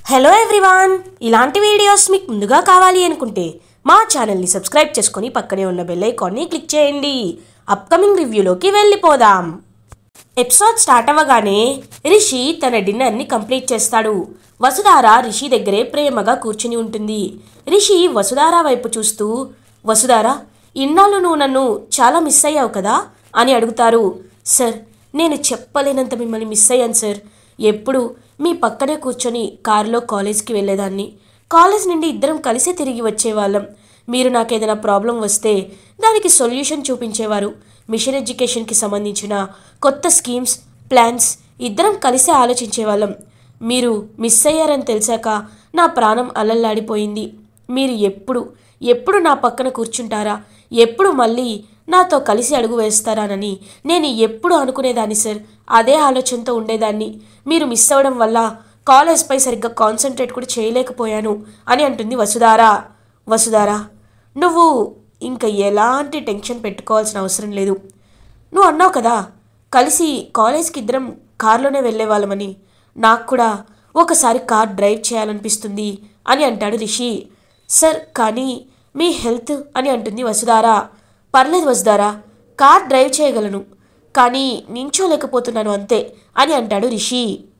Hello everyone, ఇలాంటి videos మీకు ముందుగా కావాలి అనుకుంటే మా ఛానల్ని సబ్స్క్రైబ్ చేసుకొని పక్కనే ఉన్న బెల్ ఐకాన్ని క్లిక్ చేయండి. అప్కమింగ్ రివ్యూలోకి వెళ్ళిపోదాం. ఎపిసోడ్ స్టార్ట్ అవ్వగానే రిషి తన డిన్నర్ని కంప్లీట్ చేస్తాడు. వసుధార రిషి దగ్గరే ప్రేమగా కూర్చుని ఉంటుంది. రిషి వసుధార వైపు చూస్తూ, వసుధార, ఇన్నాళ్ళు నువ్వు నన్ను చాలా మిస్ అయ్యావు కదా అని అడుగుతారు. సార్, నేను చెప్పలేనంత మిమ్మల్ని మిస్ అయ్యాను సార్. ఎప్పుడు మీ పక్కనే కూర్చొని కారులో కాలేజ్కి వెళ్ళేదాన్ని. కాలేజ్ నుండి ఇద్దరం కలిసే తిరిగి వచ్చేవాళ్ళం. మీరు నాకేదైనా ప్రాబ్లం వస్తే దానికి సొల్యూషన్ చూపించేవారు. మిషన్ ఎడ్యుకేషన్కి సంబంధించిన కొత్త స్కీమ్స్, ప్లాన్స్ ఇద్దరం కలిసే ఆలోచించేవాళ్ళం. మీరు మిస్ అయ్యారని తెలిసాక నా ప్రాణం అల్లల్లాడిపోయింది. మీరు ఎప్పుడు నా పక్కన కూర్చుంటారా, ఎప్పుడు మళ్ళీ నాతో కలిసి అడుగు వేస్తారానని నేను ఎప్పుడు అనుకునేదాన్ని సార్. అదే ఆలోచనతో ఉండేదాన్ని. మీరు మిస్ అవ్వడం వల్ల కాలేజ్పై సరిగ్గా కాన్సన్ట్రేట్ కూడా చేయలేకపోయాను అని అంటుంది వసుధార. వసుధార, నువ్వు ఇంకా ఎలాంటి టెన్షన్ పెట్టుకోవాల్సిన అవసరం లేదు. నువ్వు అన్నావు కదా కలిసి కాలేజ్కి ఇద్దరం కార్లోనే వెళ్ళేవాళ్ళమని. నాకు కూడా ఒకసారి కార్ డ్రైవ్ చేయాలనిపిస్తుంది అని అంటాడు రిషి. సార్, కానీ మీ హెల్త్ అని అంటుంది వసుధార. పర్లేదు వసుధార, కార్ డ్రైవ్ చేయగలను, కానీ నించోలేకపోతున్నాను అంతే అని అంటాడు రిషి.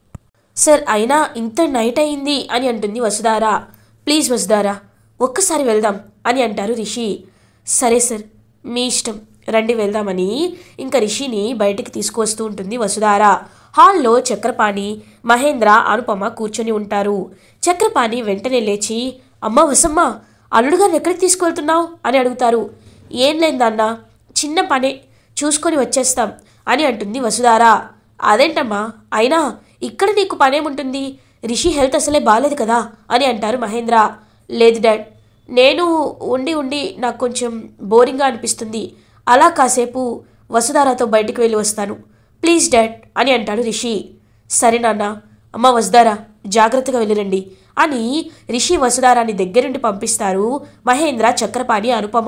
సార్, అయినా ఇంత నైట్ అయింది అని అంటుంది వసుధార. ప్లీజ్ వసుధార, ఒక్కసారి వెళ్దాం అని అంటారు రిషి. సరే సార్, మీ ఇష్టం, రండి వెళ్దామని ఇంకా రిషిని బయటికి తీసుకువస్తూ ఉంటుంది వసుధార. హాల్లో చక్రపాణి, మహేంద్ర, అనుపమ కూర్చొని ఉంటారు. చక్రపాణి వెంటనే లేచి, అమ్మ వసమ్మ, అల్లుడుగారిని ఎక్కడికి తీసుకువెళ్తున్నావు అని అడుగుతారు. ఏం లేదన్నా, చిన్న పనే, చూసుకొని వచ్చేస్తాం అని అంటుంది వసుధార. అదేంటమ్మా, అయినా ఇక్కడ నీకు పనేముంటుంది, రిషి హెల్త్ అసలే బాగాలేదు కదా అని అంటారు మహేంద్ర. లేదు డాడ్, నేను ఉండి నాకు కొంచెం బోరింగ్గా అనిపిస్తుంది. అలా కాసేపు వసుధారతో బయటికి వెళ్ళి వస్తాను ప్లీజ్ డాడ్ అని అంటాడు రిషి. సరే నాన్న. అమ్మ వసుధార, జాగ్రత్తగా వెళ్ళిరండి అని రిషి వసుధారాన్ని దగ్గరుండి పంపిస్తారు మహేంద్ర, చక్రపాణి, అనుపమ.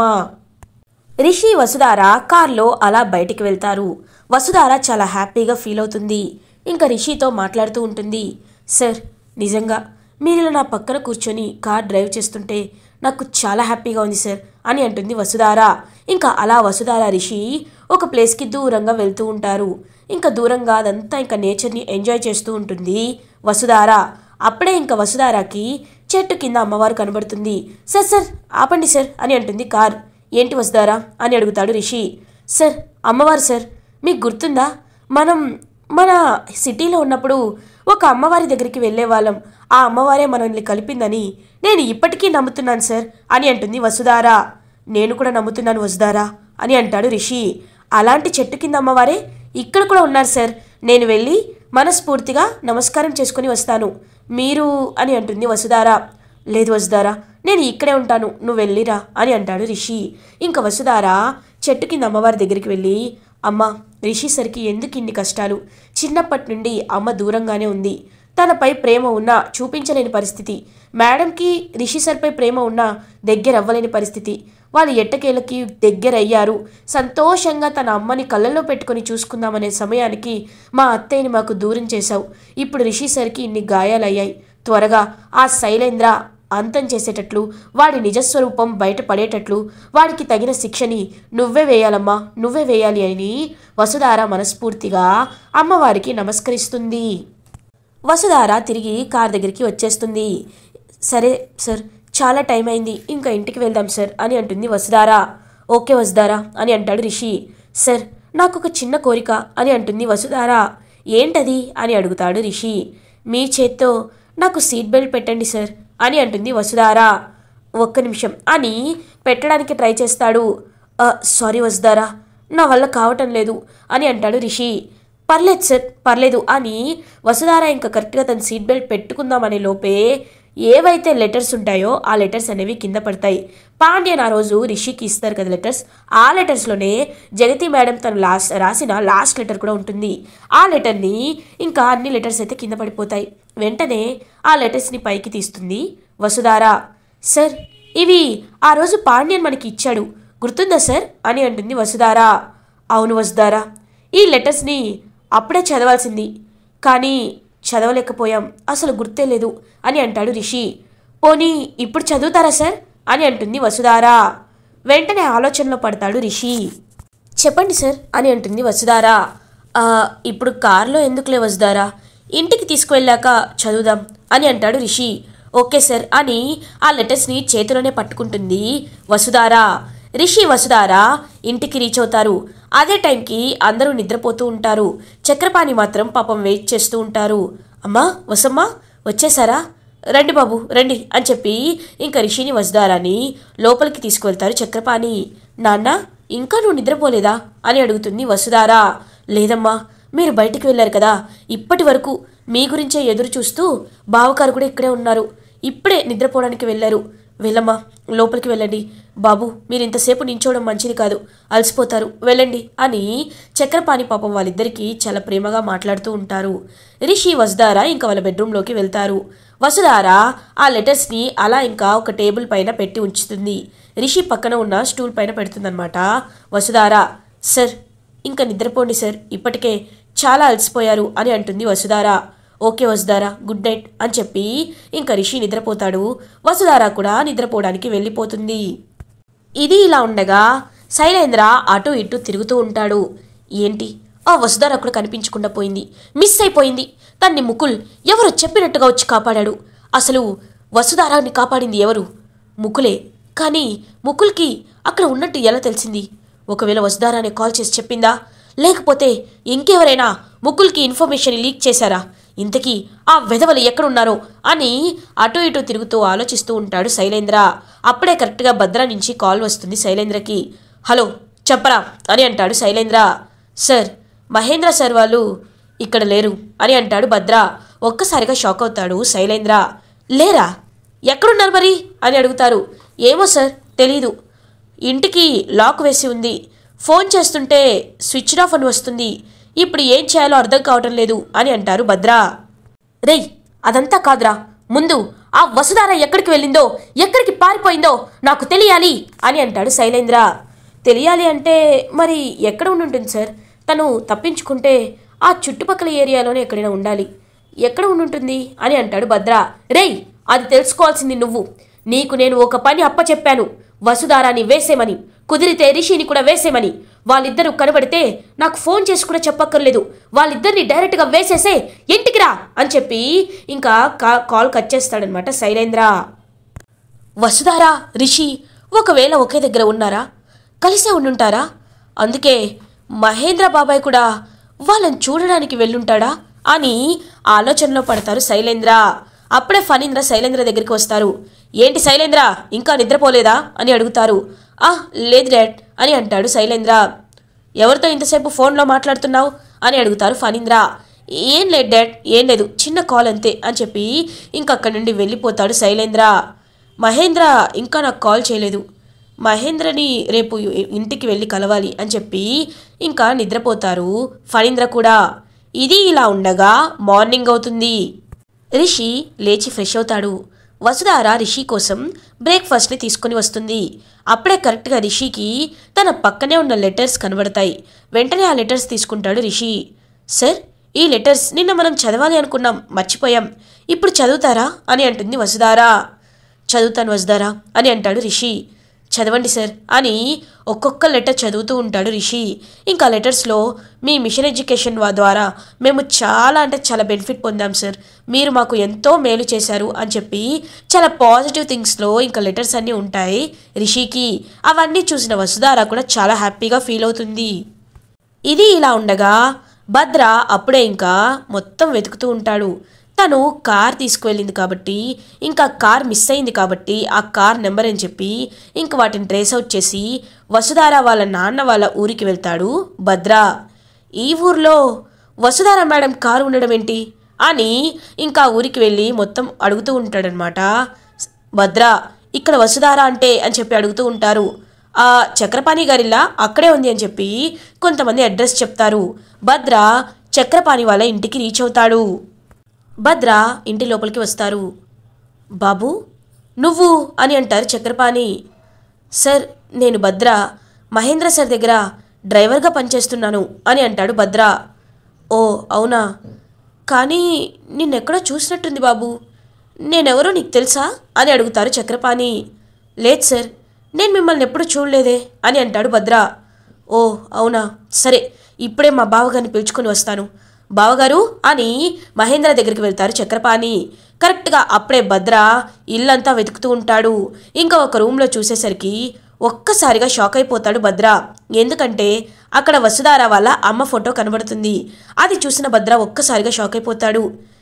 రిషి వసుధార కార్లో అలా బయటికి వెళ్తారు. వసుధార చాలా హ్యాపీగా ఫీల్ అవుతుంది. ఇంకా రిషితో మాట్లాడుతూ ఉంటుంది. సార్, నిజంగా మీరు ఇలా నా పక్కన కూర్చొని కార్ డ్రైవ్ చేస్తుంటే నాకు చాలా హ్యాపీగా ఉంది సార్ అని అంటుంది వసుధార. ఇంకా అలా వసుధార రిషి ఒక ప్లేస్కి దూరంగా వెళ్తూ ఉంటారు. ఇంకా దూరంగా అదంతా ఇంకా నేచర్ని ఎంజాయ్ చేస్తూ ఉంటుంది వసుధార. అప్పుడే ఇంకా వసుధారకి చెట్టు కింద అమ్మవారు కనబడుతుంది. సార్ సార్, ఆపండి సార్ అని అంటుంది కార్. ఏంటి వసుధార అని అడుగుతాడు రిషి. సార్, అమ్మవారు సార్, మీకు గుర్తుందా, మనం మన సిటీలో ఉన్నప్పుడు ఒక అమ్మవారి దగ్గరికి వెళ్ళేవాళ్ళం. ఆ అమ్మవారే మనల్ని కలిపిందని నేను ఇప్పటికీ నమ్ముతున్నాను సార్ అని అంటుంది వసుధార. నేను కూడా నమ్ముతున్నాను వసుధార అని అంటాడు రిషి. అలాంటి చెట్టు కింద అమ్మవారే ఇక్కడ కూడా ఉన్నారు సార్. నేను వెళ్ళి మనస్ఫూర్తిగా నమస్కారం చేసుకుని వస్తాను మీరు అని అంటుంది వసుధార. లేదు వసుధార, నేను ఇక్కడే ఉంటాను, నువ్వు వెళ్ళిరా అని అంటాడు రిషి. ఇంకా వసుధార చెట్టు కింద అమ్మవారి దగ్గరికి వెళ్ళి, అమ్మ, రిషి సరికి ఎందుకు ఇన్ని కష్టాలు? చిన్నప్పటి నుండి అమ్మ దూరంగానే ఉంది. తనపై ప్రేమ ఉన్నా చూపించలేని పరిస్థితి. మేడంకి రిషి సర్పై ప్రేమ ఉన్నా దగ్గర అవ్వలేని పరిస్థితి. వాళ్ళు ఎట్టకేళ్ళకి దగ్గర అయ్యారు. సంతోషంగా తన అమ్మని కళ్ళల్లో పెట్టుకొని చూసుకుందామనే సమయానికి మా అత్తయ్యని మాకు దూరం చేశావు. ఇప్పుడు రిషి సరికి ఇన్ని గాయాలయ్యాయి. త్వరగా ఆ శైలేంద్ర అంతం చేసేటట్లు, వాడి నిజస్వరూపం బయటపడేటట్లు వాడికి తగిన శిక్షని నువ్వే వేయాలమ్మా, నువ్వే వేయాలి అని వసుధార మనస్ఫూర్తిగా అమ్మవారికి నమస్కరిస్తుంది. వసుధార తిరిగి కార్ దగ్గరికి వచ్చేస్తుంది. సరే సార్, చాలా టైం అయింది, ఇంకా ఇంటికి వెళ్దాం సార్ అని అంటుంది వసుధార. ఓకే వసుధార అని అంటాడు రిషి. సార్, నాకు ఒక చిన్న కోరిక అని అంటుంది వసుధార. ఏంటది అని అడుగుతాడు రిషి. మీ చేత్తో నాకు సీట్ బెల్ట్ పెట్టండి సార్ అని అంటుంది వసుధార. ఒక్క నిమిషం అని పెట్టడానికి ట్రై చేస్తాడు. సారీ వసుధార, నా వల్ల కావటం లేదు అని అంటాడు రిషి. పర్లేదు సార్, పర్లేదు అని వసుధార ఇంకా కరెక్ట్గా తన సీట్ బెల్ట్ పెట్టుకుందామనే లోపే ఏవైతే లెటర్స్ ఉంటాయో ఆ లెటర్స్ అనేవి కింద పడతాయి. పాండ్యన్ ఆ రోజు రిషికి ఇస్తారు కదా లెటర్స్, ఆ లెటర్స్లోనే జగతి మేడం తను రాసిన లాస్ట్ లెటర్ కూడా ఉంటుంది. ఆ లెటర్ని ఇంకా అన్ని లెటర్స్ అయితే కింద పడిపోతాయి. వెంటనే ఆ లెటర్స్ని పైకి తీస్తుంది వసుధార. సార్, ఇవి ఆ రోజు పాండ్యన్ మనకి ఇచ్చాడు, గుర్తుందా సార్ అని అంటుంది వసుధార. అవును వసుధార, ఈ లెటర్స్ని అప్పుడే చదవాల్సింది, కానీ చదవలేకపోయాం, అసలు గుర్తే లేదు అని అంటాడు రిషి. పోనీ ఇప్పుడు చదువుతారా సార్ అని అంటుంది వసుధార. వెంటనే ఆలోచనలో పడతాడు రిషి. చెప్పండి సార్ అని అంటుంది వసుధార. ఇప్పుడు కారులో ఎందుకులే వసుధార, ఇంటికి తీసుకువెళ్ళాక చదువుదాం అని అంటాడు రిషి. ఓకే సార్ అని ఆ లెటర్స్ని చేతిలోనే పట్టుకుంటుంది వసుధార. రిషి వసుధార ఇంటికి రీచ్ అవుతారు. అదే టైంకి అందరూ నిద్రపోతూ ఉంటారు. చక్రపాణి మాత్రం పాపం వెయిట్ చేస్తూ ఉంటారు. అమ్మా వసమ్మ వచ్చేసారా, రండి బాబు రండి అని చెప్పి ఇంకా రిషిని వసుధారాని లోపలికి తీసుకువెళ్తారు చక్రపాణి. నాన్న ఇంకా నువ్వు నిద్రపోలేదా అని అడుగుతుంది వసుధార. లేదమ్మా, మీరు బయటికి వెళ్ళారు కదా, ఇప్పటి వరకు మీ గురించే ఎదురు చూస్తూ బావగారు కూడా ఇక్కడే ఉన్నారు, ఇప్పుడే నిద్రపోవడానికి వెళ్ళారు. వెళ్ళమ్మా లోపలికి వెళ్ళండి. బాబు మీరు ఇంతసేపు నించోవడం మంచిది కాదు, అలసిపోతారు, వెళ్ళండి అని చక్రపాణి పాపం వాళ్ళిద్దరికీ చాలా ప్రేమగా మాట్లాడుతూ ఉంటారు. రిషి వసుధార ఇంకా వాళ్ళ బెడ్రూమ్లోకి వెళ్తారు. వసుధార ఆ లెటర్స్ని అలా ఇంకా ఒక టేబుల్ పైన పెట్టి ఉంచుతుంది. రిషి పక్కన ఉన్న స్టూల్ పైన పెడుతుందన్నమాట వసుధార. సార్ ఇంకా నిద్రపోండి సార్, ఇప్పటికే చాలా అలసిపోయారు అని అంటుంది Vasudhara. Okay Vasudhara, good night అని చెప్పి ఇంకా రిషి నిద్రపోతాడు. వసుధార కూడా నిద్రపోవడానికి వెళ్ళిపోతుంది. ఇది ఇలా ఉండగా శైలేంద్ర అటు ఇటు తిరుగుతూ ఉంటాడు. ఏంటి ఆ వసుధార కూడా కనిపించకుండా పోయింది, మిస్ అయిపోయింది. తన్ని ముకుల్ ఎవరో చెప్పినట్టుగా వచ్చి కాపాడాడు. అసలు వసుధారాన్ని కాపాడింది ఎవరు? ముకులే. కానీ ముకుల్కి అక్కడ ఉన్నట్టు ఎలా తెలిసింది? ఒకవేళ వసుధారానే కాల్ చేసి చెప్పిందా, లేకపోతే ఇంకెవరైనా ముకుల్కి ఇన్ఫర్మేషన్ లీక్ చేశారా? ఇంతకీ ఆ వెధవలు ఎక్కడున్నారో అని అటు ఇటు తిరుగుతూ ఆలోచిస్తూ ఉంటాడు శైలేంద్ర. అప్పుడే కరెక్ట్గా భద్ర నుంచి కాల్ వస్తుంది శైలేంద్రకి. హలో చెప్పరా అని అంటాడు శైలేంద్ర. సార్ మహేంద్ర సార్ వాళ్ళు ఇక్కడ లేరు అని అంటాడు భద్ర. ఒక్కసారిగా షాక్ అవుతాడు శైలేంద్ర. లేరా? ఎక్కడున్నారు మరి అని అడుగుతారు. ఏమో సార్ తెలీదు, ఇంటికి లాక్ వేసి ఉంది, ఫోన్ చేస్తుంటే స్విచ్ ఆఫ్ అని వస్తుంది, ఇప్పుడు ఏం చేయాలో అర్థం కావటం లేదు అని అంటారు భద్ర. రేయ్ అదంతా కాదురా, ముందు ఆ వసుధార ఎక్కడికి వెళ్ళిందో, ఎక్కడికి పారిపోయిందో నాకు తెలియాలి అని అంటాడు శైలేంద్ర. తెలియాలి అంటే మరి ఎక్కడ ఉండుంటుంది సార్? తను తప్పించుకుంటే ఆ చుట్టుపక్కల ఏరియాలోనే ఎక్కడైనా ఉండాలి, ఎక్కడ ఉండుంటుంది అని అంటాడు భద్ర. రేయ్ అది తెలుసుకోవాల్సింది నువ్వు. నీకు నేను ఒక పని అప్పచెప్పాను, వసుధారాని వేసేమని, కుదిరితే రిషిని కూడా వేసేమని. వాళ్ళిద్దరూ కనబడితే నాకు ఫోన్ చేసి కూడా చెప్పక్కర్లేదు, వాళ్ళిద్దరిని డైరెక్ట్గా వేసేసే, ఇంటికి రా అని చెప్పి ఇంకా కాల్ కట్ చేస్తాడనమాట శైలేంద్ర. వసుధార రిషి ఒకవేళ ఒకే దగ్గర ఉన్నారా, కలిసే ఉండుంటారా? అందుకే మహేంద్ర బాబాయ్ కూడా వాళ్ళని చూడడానికి వెళ్ళుంటాడా అని ఆలోచనలో పడతారు శైలేంద్ర. అప్పుడే ఫణీంద్ర శైలేంద్ర దగ్గరికి వస్తారు. ఏంటి శైలేంద్ర ఇంకా నిద్రపోలేదా అని అడుగుతారు. లేదు డాడ్ అని అంటాడు శైలేంద్ర. ఎవరితో ఇంతసేపు ఫోన్లో మాట్లాడుతున్నావు అని అడుగుతారు ఫణీంద్ర. ఏం లేదు డాడ్, ఏం లేదు, చిన్న కాల్ అంతే అని చెప్పి ఇంకా అక్కడి నుండి వెళ్ళిపోతాడు శైలేంద్ర. మహేంద్ర ఇంకా నాకు కాల్ చేయలేదు, మహేంద్రని రేపు ఇంటికి వెళ్ళి కలవాలి అని చెప్పి ఇంకా నిద్రపోతారు ఫణీంద్ర కూడా. ఇది ఇలా ఉండగా మార్నింగ్ అవుతుంది. రిషి లేచి ఫ్రెష్ అవుతాడు. వసుధార రిషి కోసం బ్రేక్ఫాస్ట్ని తీసుకుని వస్తుంది. అప్పుడే కరెక్ట్గా రిషికి తన పక్కనే ఉన్న లెటర్స్ కనబడతాయి. వెంటనే ఆ లెటర్స్ తీసుకుంటాడు రిషి. సార్ ఈ లెటర్స్ నిన్న మనం చదవాలి అనుకున్నాం, మర్చిపోయాం, ఇప్పుడు చదువుతారా అని అంటుంది వసుధార. చదువుతాను వసుధార అని అంటాడు రిషి. చదవండి సార్ అని ఒక్కొక్క లెటర్ చదువుతూ ఉంటాడు రిషి. ఇంకా లెటర్స్లో మీ మిషన్ ఎడ్యుకేషన్ ద్వారా మేము చాలా అంటే చాలా బెనిఫిట్ పొందాం సార్, మీరు మాకు ఎంతో మేలు చేశారు అని చెప్పి చాలా పాజిటివ్ థింగ్స్లో ఇంకా లెటర్స్ అన్నీ ఉంటాయి రిషికి. అవన్నీ చూసిన వసుధార కూడా చాలా హ్యాపీగా ఫీల్ అవుతుంది. ఇది ఇలా ఉండగా భద్ర అప్పుడే ఇంకా మొత్తం వెతుకుతూ ఉంటాడు. తను కార్ తీసుకువెళ్ళింది కాబట్టి, ఇంకా కార్ మిస్ అయింది కాబట్టి ఆ కార్ నెంబర్ అని చెప్పి ఇంక వాటిని ట్రేస్ అవుట్ చేసి వసుధార వాళ్ళ నాన్న వాళ్ళ ఊరికి వెళ్తాడు భద్ర. ఈ ఊర్లో వసుధార మేడం కారు ఉండడం ఏంటి అని ఇంకా ఊరికి వెళ్ళి మొత్తం అడుగుతూ ఉంటాడనమాట భద్ర. ఇక్కడ వసుధార అంటే అని చెప్పి అడుగుతూ ఉంటారు. ఆ చక్రపాణి గారిలా అక్కడే ఉంది అని చెప్పి కొంతమంది అడ్రస్ చెప్తారు. భద్ర చక్రపాణి వాళ్ళ ఇంటికి రీచ్ అవుతాడు. భద్ర ఇంటి లోపలికి వస్తారు. బాబు నువ్వు అని అంటారు చక్రపాణి. సార్ నేను భద్ర, మహేంద్ర సార్ దగ్గర డ్రైవర్గా పనిచేస్తున్నాను అని అంటాడు భద్ర. ఓ అవునా, కానీ నిన్నెక్కడో చూసినట్టుంది బాబు, నేనెవరో నీకు తెలుసా అని అడుగుతారు చక్రపాణి. లేదు సార్, నేను మిమ్మల్ని ఎప్పుడూ చూడలేదే అని అంటాడు భద్ర. ఓ అవునా, సరే ఇప్పుడే మా బావగారిని పిలుచుకొని వస్తాను. బావగారు అని మహేంద్ర దగ్గరికి వెళ్తారు చక్రపాణి. కరెక్ట్గా అప్పుడే భద్ర ఇల్లంతా వెతుకుతూ ఉంటాడు. ఇంకా ఒక రూమ్లో చూసేసరికి ఒక్కసారిగా షాక్ అయిపోతాడు భద్ర. ఎందుకంటే అక్కడ వసుధార వాళ్ళ అమ్మ ఫోటో కనబడుతుంది. అది చూసిన భద్ర ఒక్కసారిగా షాక్ అయిపోతాడు.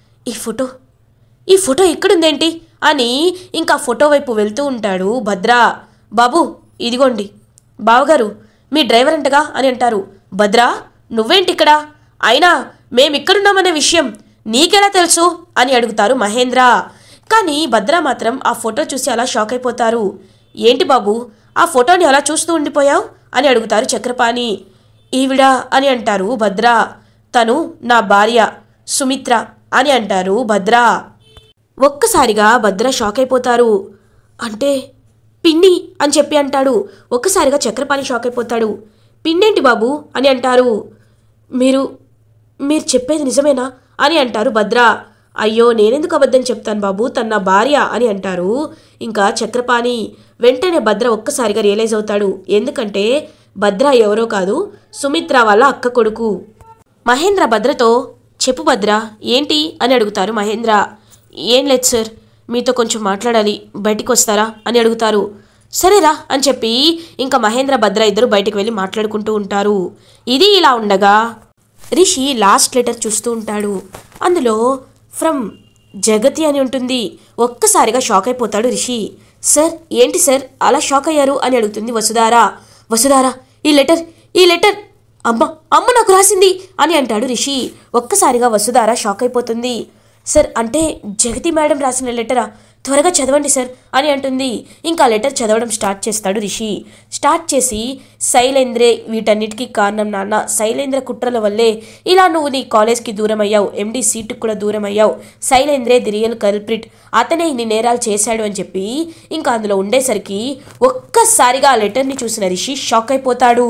ఈ ఫోటో ఇక్కడుందేంటి అని ఇంకా ఫోటో వైపు వెళ్తూ ఉంటాడు భద్ర. బాబు ఇదిగోండి, బావగారు మీ డ్రైవర్ అంటగా అని అంటారు. భద్ర నువ్వేంటిక్కడ, అయినా మేమిక్కడున్నామనే విషయం నీకెలా తెలుసు అని అడుగుతారు మహేంద్ర. కానీ భద్ర మాత్రం ఆ ఫోటో చూసి అలా షాక్ అయిపోతారు. ఏంటి బాబు ఆ ఫోటోని అలా చూస్తూ ఉండిపోయావు అని అడుగుతారు చక్రపాణి. ఈవిడ అని అంటారు భద్ర. తను నా భార్య సుమిత్ర అని అంటారు భద్ర. ఒక్కసారిగా భద్ర షాక్ అయిపోతారు. అంటే పిన్ని అని చెప్పి అంటాడు. ఒక్కసారిగా చక్రపాణి షాక్ అయిపోతాడు. పిన్నేంటి బాబు అని అంటారు. మీరు చెప్పేది నిజమేనా అని అంటారు భద్ర. అయ్యో నేనెందుకు అబద్ధం చెప్తాను బాబు, తన నా భార్య అని అంటారు ఇంకా చక్రపాణి. వెంటనే భద్ర ఒక్కసారిగా రియలైజ్ అవుతాడు. ఎందుకంటే భద్ర ఎవరో కాదు, సుమిత్ర వాళ్ళ అక్క కొడుకు. మహేంద్ర భద్రతో చెప్పు భద్ర ఏంటి అని అడుగుతారు మహేంద్ర. ఏం లేదు సార్, మీతో కొంచెం మాట్లాడాలి, బయటికి వస్తారా అని అడుగుతారు. సరేరా అని చెప్పి ఇంకా మహేంద్ర భద్ర ఇద్దరు బయటికి వెళ్ళి మాట్లాడుకుంటూ ఉంటారు. ఇది ఇలా ఉండగా రిషి లాస్ట్ లెటర్ చూస్తూ ఉంటాడు. అందులో ఫ్రమ్ జగతి అని ఉంటుంది. ఒక్కసారిగా షాక్ అయిపోతాడు రిషి. సార్ ఏంటి సార్ అలా షాక్ అయ్యారు అని అడుగుతుంది వసుధార ఈ లెటర్ అమ్మ నాకు రాసింది అని అంటాడు రిషి. ఒక్కసారిగా వసుధార షాక్ అయిపోతుంది. సార్ అంటే జగతి మేడం రాసిన లెటరా, త్వరగా చదవండి సార్ అని అంటుంది. ఇంకా లెటర్ చదవడం స్టార్ట్ చేస్తాడు రిషి. స్టార్ట్ చేసి శైలేంద్రే వీటన్నిటికీ కారణం నాన్న, శైలేంద్ర కుట్రల వల్లే ఇలా నువ్వు నీ కాలేజ్కి దూరం అయ్యావు, ఎండి సీటుకు కూడా దూరం అయ్యావు, శైలేంద్రే ది రియల్ కల్ప్రిట్, అతనే ఇన్ని నేరాలు చేశాడు అని చెప్పి ఇంకా అందులో ఉండేసరికి ఒక్కసారిగా ఆ లెటర్ని చూసిన రిషి షాక్ అయిపోతాడు.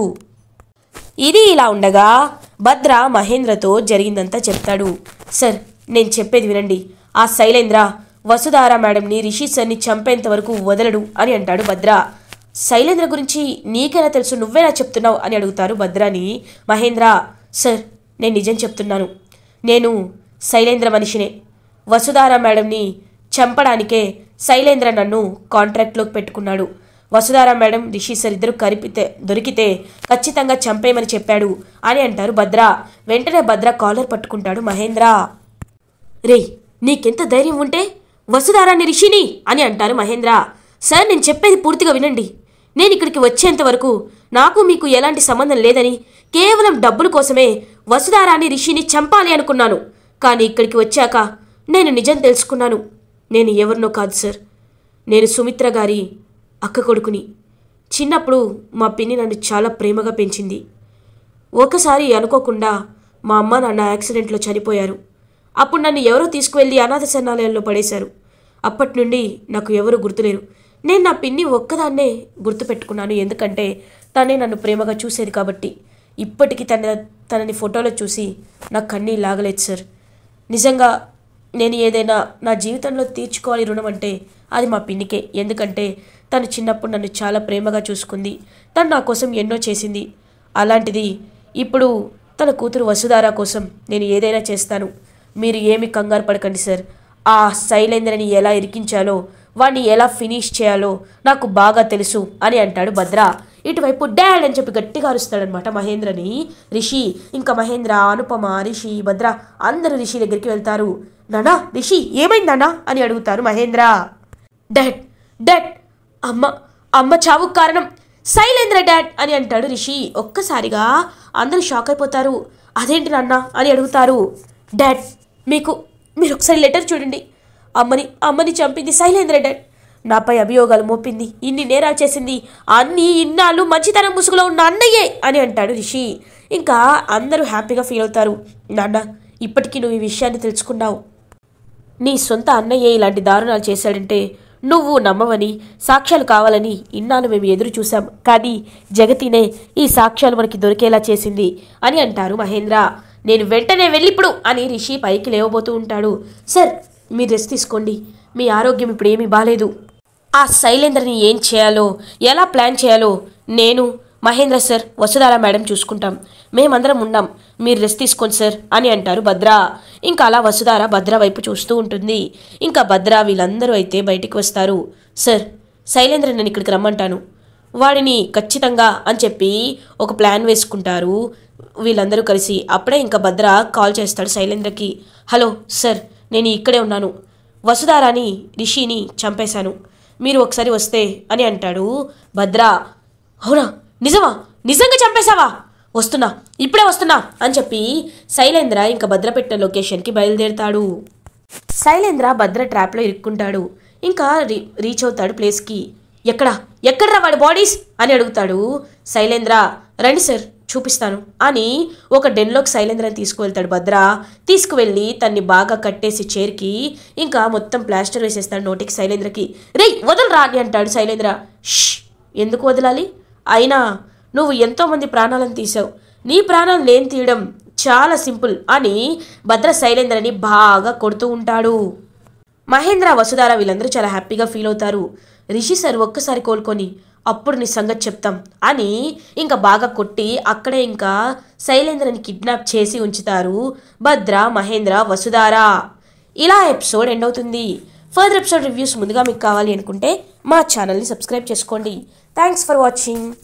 ఇది ఇలా ఉండగా భద్ర మహేంద్రతో జరిగిందంతా చెప్తాడు. సార్ నేను చెప్పేది వినండి, ఆ శైలేంద్ర వసుధార మేడంని రిషి సార్ని చంపేంత వరకు వదలడు అని అంటాడు భద్ర. శైలేంద్ర గురించి నీకెలా తెలుసు, నువ్వేలా చెప్తున్నావు అని అడుగుతారు భద్రాని మహేంద్ర. సార్ నేను నిజం చెప్తున్నాను, నేను శైలేంద్ర మనిషినే. వసుధార మేడంని చంపడానికే శైలేంద్ర నన్ను కాంట్రాక్ట్లోకి పెట్టుకున్నాడు. వసుధార మేడం రిషి సార్ ఇద్దరు దొరికితే ఖచ్చితంగా చంపేయమని చెప్పాడు అని అంటారు భద్ర. వెంటనే భద్ర కాలర్ పట్టుకుంటాడు మహేంద్ర. రేయ్ నీకెంత ధైర్యం ఉంటే వసుధారాన్ని రిషిని అని అంటారు మహేంద్ర. సార్ నేను చెప్పేది పూర్తిగా వినండి, నేను ఇక్కడికి వచ్చేంత వరకు నాకు మీకు ఎలాంటి సంబంధం లేదని, కేవలం డబ్బుల కోసమే వసుధారాన్ని రిషిని చంపాలి అనుకున్నాను. కానీ ఇక్కడికి వచ్చాక నేను నిజం తెలుసుకున్నాను. నేను ఎవరినో కాదు సార్, నేను సుమిత్ర గారి అక్క కొడుకుని. చిన్నప్పుడు మా పిన్ని నన్ను చాలా ప్రేమగా పెంచింది. ఒకసారి అనుకోకుండా మా అమ్మ నాన్న యాక్సిడెంట్లో చనిపోయారు. అప్పుడు నన్ను ఎవరో తీసుకువెళ్ళి అనాథ శరణాలయంలో పడేశారు. అప్పటి నుండి నాకు ఎవరు గుర్తులేరు. నేను నా పిన్ని ఒక్కదాన్నే గుర్తుపెట్టుకున్నాను, ఎందుకంటే తనే నన్ను ప్రేమగా చూసేది కాబట్టి. ఇప్పటికీ తనని ఫోటోలో చూసి నాకు కన్నీళ్ళు లాగలేదు సార్. నిజంగా నేను ఏదైనా నా జీవితంలో తీర్చుకోవాలి రుణం అంటే అది మా పిన్నికే. ఎందుకంటే తను చిన్నప్పుడు నన్ను చాలా ప్రేమగా చూసుకుంది, తను నా కోసం ఎన్నో చేసింది. అలాంటిది ఇప్పుడు తన కూతురు వసుధార కోసం నేను ఏదైనా చేస్తాను. మీరు ఏమి కంగారు పడకండి సార్. ఆ శైలేంద్రని ఎలా ఇరికించాలో, వాడిని ఎలా ఫినిష్ చేయాలో నాకు బాగా తెలుసు అని అంటాడు భద్ర. ఇటువైపు డాడ్ అని చెప్పి గట్టిగా అరుస్తాడనమాట మహేంద్రని రిషి. ఇంకా మహేంద్ర, అనుపమ, రిషి, భద్ర అందరూ రిషి దగ్గరికి వెళ్తారు. నానా రిషి ఏమైందన్నా అని అడుగుతారు మహేంద్ర. డాడ్ డాడ్ అమ్మ చావుకు కారణం శైలేంద్ర డాడ్ అని అంటాడు రిషి. ఒక్కసారిగా అందరూ షాక్ అయిపోతారు. అదేంటి నాన్న అని అడుగుతారు. డాడ్ మీరు ఒకసారి లెటర్ చూడండి, అమ్మని చంపింది శైలేంద్ర డాడ్, నాపై అభియోగాలు మోపింది, ఇన్ని నేరాలు చేసింది, ఇన్నాళ్ళు మంచితనం ముసుగులో ఉన్న అన్నయ్యే అని అంటాడు రిషి. ఇంకా అందరూ హ్యాపీగా ఫీల్ అవుతారు. నాన్న ఇప్పటికీ నువ్వు ఈ విషయాన్ని తెలుసుకున్నావు. నీ సొంత అన్నయ్యే ఇలాంటి దారుణాలు చేశాడంటే నువ్వు నమ్మవని, సాక్ష్యాలు కావాలని ఇన్నాళ్ళు మేము ఎదురు చూసాం. కానీ జగతినే ఈ సాక్ష్యాలు మనకి దొరికేలా చేసింది అని అంటారు మహేంద్ర. నేను వెంటనే వెళ్ళిప్పుడు అని రిషి పైకి లేవబోతూ ఉంటాడు. సార్ మీరు రెస్ట్ తీసుకోండి, మీ ఆరోగ్యం ఇప్పుడు ఏమీ బాలేదు. ఆ శైలేంద్రని ఏం చేయాలో ఎలా ప్లాన్ చేయాలో నేను, మహేంద్ర సార్, వసుధార మేడం చూసుకుంటాం. మేమందరం ఉన్నాం, మీరు రెస్ట్ తీసుకోండి సార్ అని అంటారు భద్ర. ఇంకా అలా వసుధార భద్ర వైపు చూస్తూ ఉంటుంది. ఇంకా భద్ర వీళ్ళందరూ అయితే బయటికి వస్తారు. సార్ శైలేంద్ర నేను ఇక్కడికి రమ్మంటాను, వాడిని ఖచ్చితంగా అని చెప్పి ఒక ప్లాన్ వేసుకుంటారు వీళ్ళందరూ కలిసి. అప్పుడే ఇంకా భద్ర కాల్ చేస్తాడు శైలేంద్రకి. హలో సార్, నేను ఇక్కడే ఉన్నాను, వసుధారాని రిషిని చంపేశాను, మీరు ఒకసారి వస్తే అని అంటాడు భద్ర. అవునా, నిజమా, నిజంగా చంపేశావా? వస్తున్నా, ఇప్పుడే వస్తున్నా అని చెప్పి శైలేంద్ర ఇంకా భద్ర పెట్టిన లొకేషన్కి బయలుదేరుతాడు. శైలేంద్ర భద్ర ట్రాప్లో ఇరుక్కుంటాడు. ఇంకా రీచ్ అవుతాడు ప్లేస్కి. ఎక్కడరా వాడి బాడీస్ అని అడుగుతాడు శైలేంద్ర. రండి సార్ చూపిస్తాను అని ఒక డెన్లోకి శైలేంద్రని తీసుకువెళ్తాడు భద్ర. తీసుకువెళ్ళి తన్ని బాగా కట్టేసి చైర్కి ఇంకా మొత్తం ప్లాస్టర్ వేసేస్తాడు నోటికి శైలేంద్రకి. రేయ్ వదలరా అని అంటాడు శైలేంద్ర. ష్, ఎందుకు వదలాలి? అయినా నువ్వు ఎంతోమంది ప్రాణాలను తీసావు, నీ ప్రాణాలు నేను తీయడం చాలా సింపుల్ అని భద్ర శైలేంద్రని బాగా కొడుతూ ఉంటాడు. మహేంద్ర, వసుధార వీళ్ళందరూ చాలా హ్యాపీగా ఫీల్ అవుతారు. రిషి సార్ ఒక్కసారి కోలుకొని అప్పుడు నీ సంగతి చెప్తాం అని ఇంకా బాగా కొట్టి అక్కడే ఇంకా శైలేంద్రని కిడ్నాప్ చేసి ఉంచుతారు భద్ర, మహేంద్ర, వసుధార. ఇలా ఎపిసోడ్ ఎండ్ అవుతుంది. ఫర్దర్ ఎపిసోడ్ రివ్యూస్ ముందుగా మీకు కావాలి అనుకుంటే మా ఛానల్ని సబ్స్క్రైబ్ చేసుకోండి. Thanks for watching.